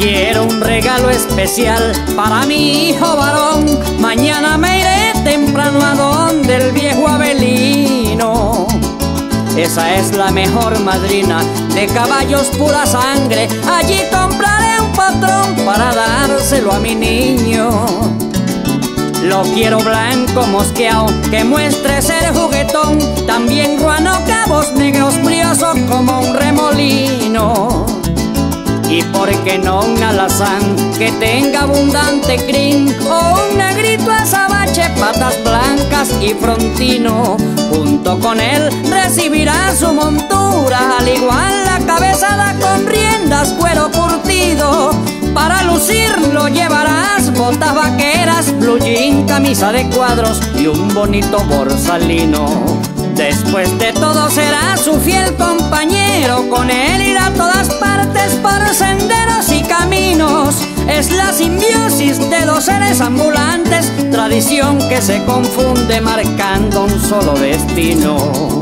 Quiero un regalo especial para mi hijo varón. Mañana me iré temprano a donde el viejo Avelino. Esa es la mejor madrina de caballos pura sangre. Allí compraré un patrón para dárselo a mi niño. Lo quiero blanco mosqueado, que muestre ser juguetón. También ruano, cabos negros, brioso como un remolino. Y por qué no un alazán que tenga abundante crin, o un negrito azabache, patas blancas y frontino. Junto con él recibirá su montura, al igual la cabezada con riendas, cuero curtido. Para lucirlo llevarás botas vaqueras, blue jean, camisa de cuadros y un bonito borsalino. Después de todo será su fiel compañero, con él irá a todas partes por senderos y caminos. Es la simbiosis de dos seres ambulantes, tradición que se confunde marcando un solo destino.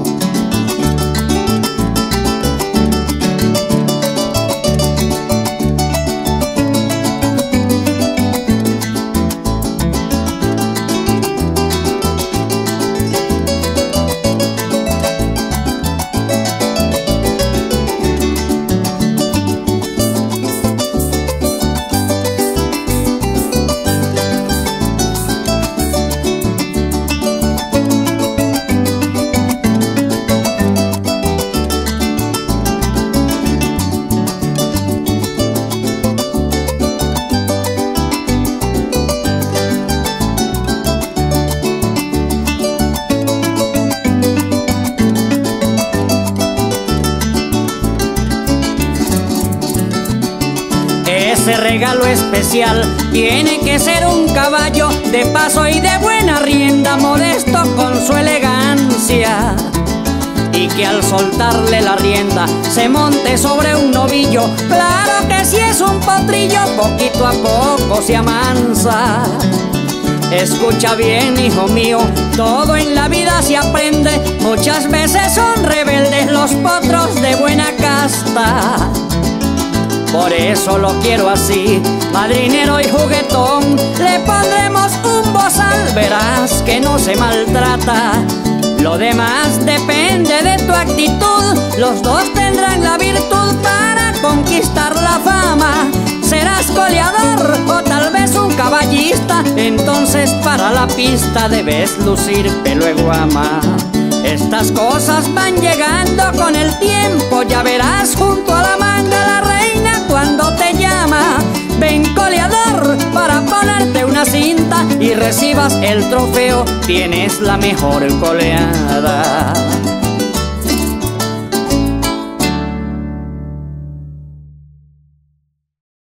Ese regalo especial tiene que ser un caballo de paso y de buena rienda, modesto con su elegancia, y que al soltarle la rienda se monte sobre un novillo. Claro que si es un potrillo, poquito a poco se amansa. Escucha bien, hijo mío, todo en la vida se aprende. Muchas veces son rebeldes los potros de buena casta. Por eso lo quiero así, madrinero y juguetón. Le pondremos un bozal, verás que no se maltrata. Lo demás depende de tu actitud. Los dos tendrán la virtud para conquistar la fama. Serás coleador o tal vez un caballista. Entonces para la pista debes lucir pelo de guama. Estas cosas van llegando con el tiempo. Ya verás junto a la manga la reina cuando te llama. Ven, coleador, para ponerte una cinta y recibas el trofeo. Tienes la mejor coleada.